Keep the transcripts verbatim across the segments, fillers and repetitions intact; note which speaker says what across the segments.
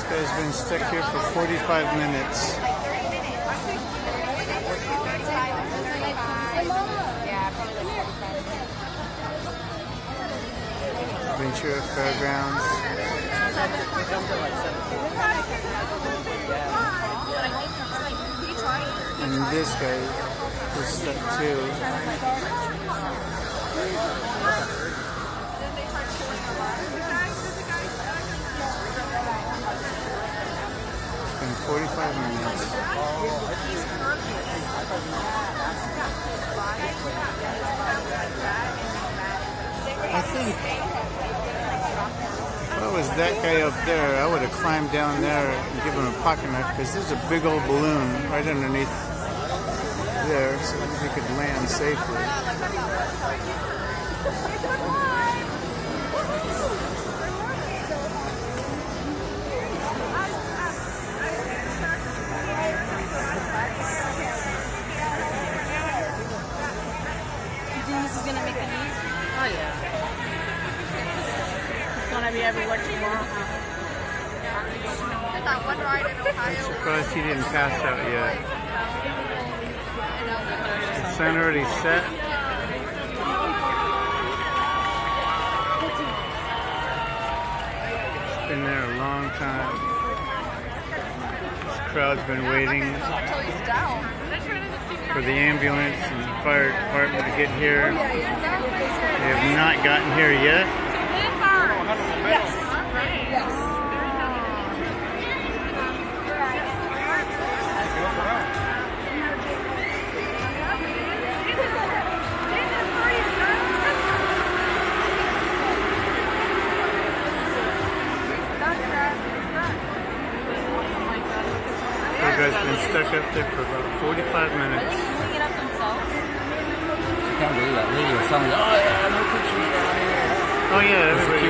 Speaker 1: guy's been stuck here for forty-five minutes. Ventura Fairgrounds. And this guy was stuck too. It's been forty-five minutes. I think if I was that guy up there, I would have climbed down there and given him a pocket knife, because there's a big old balloon right underneath there, so he could land safely.
Speaker 2: You think this is going to make a need? Oh, yeah. It's going to be everywhere tomorrow. It's that one ride in Ohio.
Speaker 1: I'm surprised he didn't pass out yet. The sun already set. It's been there a long time. This crowd's been waiting for the ambulance and the fire department to get here. They have not gotten here yet.
Speaker 2: Yes. Yes.
Speaker 1: You guys have been stuck up there for about forty-five minutes.
Speaker 2: Are they cleaning it up themselves?
Speaker 3: I can't believe that lady was telling me, oh yeah, no pictures down here.
Speaker 1: Oh yeah, everybody.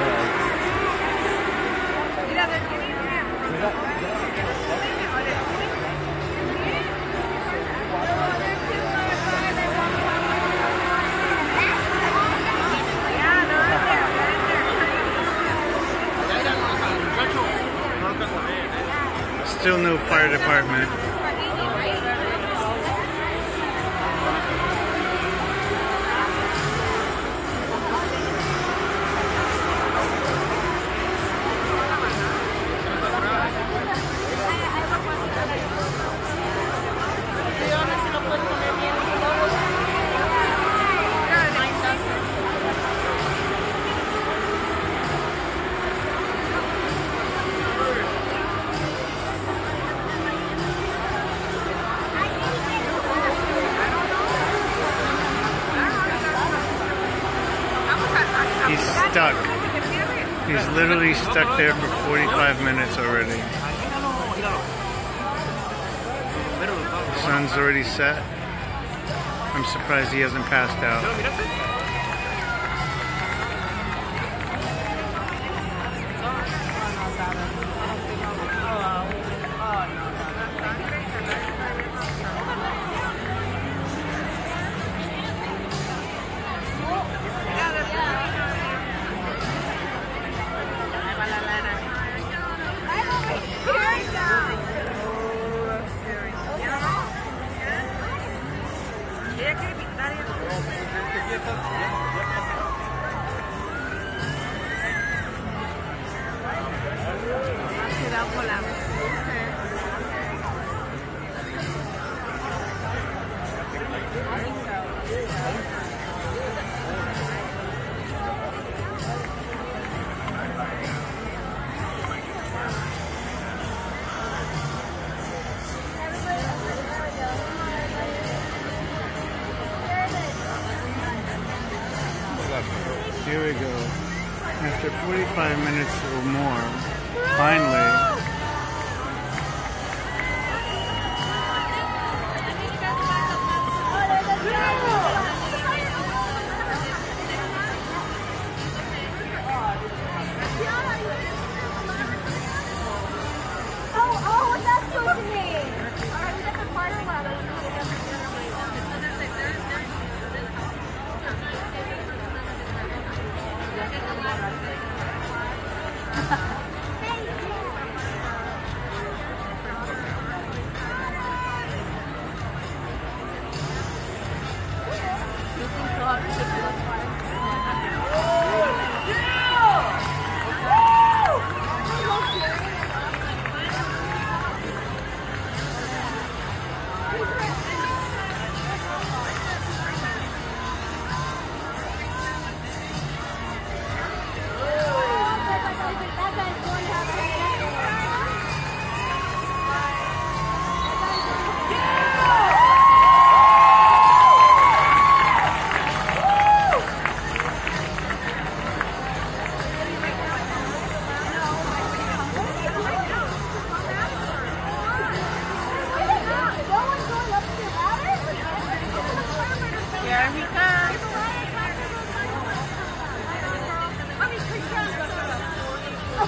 Speaker 1: Still no fire department. He's stuck. He's literally stuck there for forty-five minutes already. The sun's already set. I'm surprised he hasn't passed out. Here we go. After forty-five minutes or more, finally,
Speaker 4: Oh, oh, what's that supposed to mean? Alright, we got the fire ladder.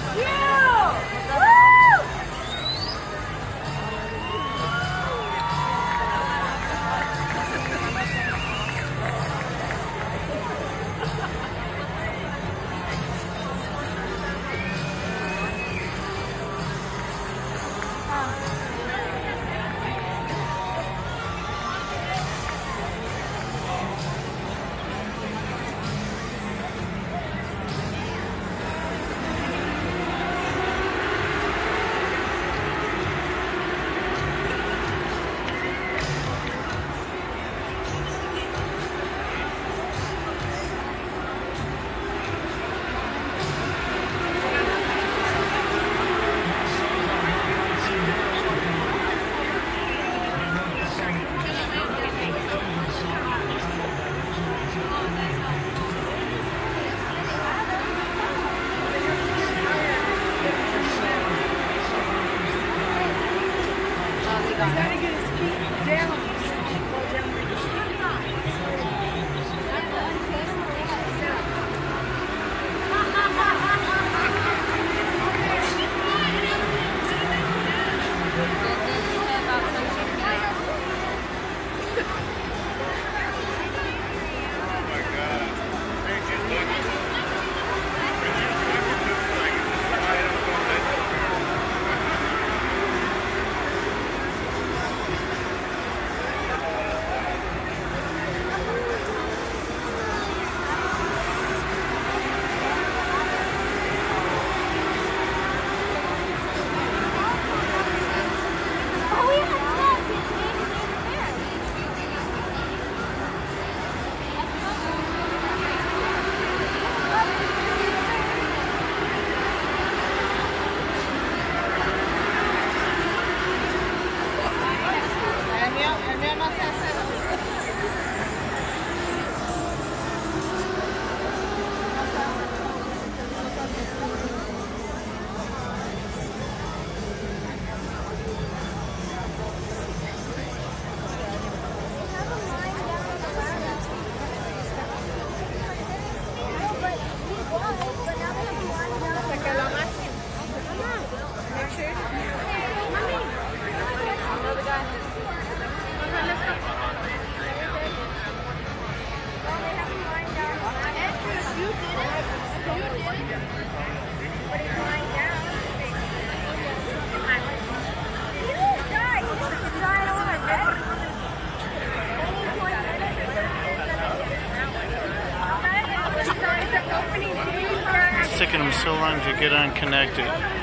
Speaker 1: It's taking him so long to get unconnected.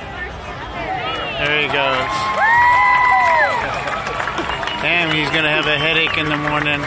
Speaker 1: There he goes. Damn, he's gonna have a headache in the morning.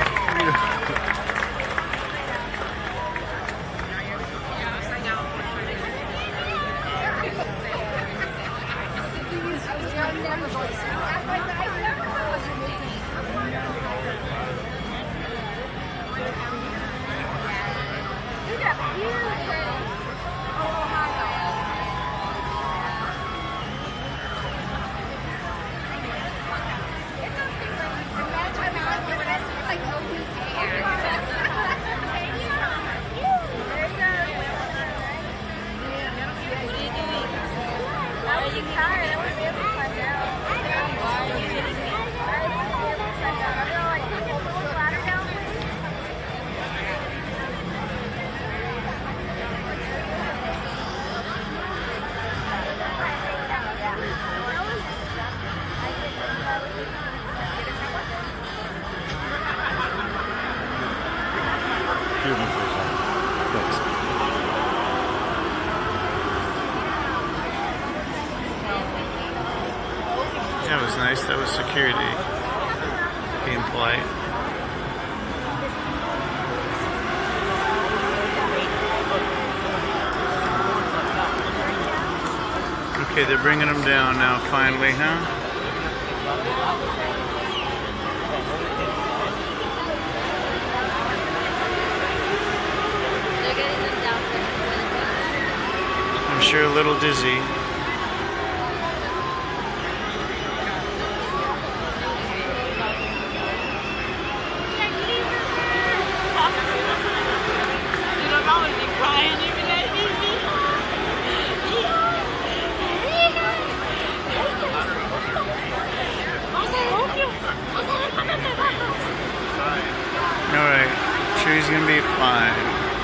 Speaker 1: That was nice. That was security being polite. Okay, they're bringing them down now finally, huh?
Speaker 2: They're getting them down for
Speaker 1: I'm sure a little dizzy. sure he's gonna be fine.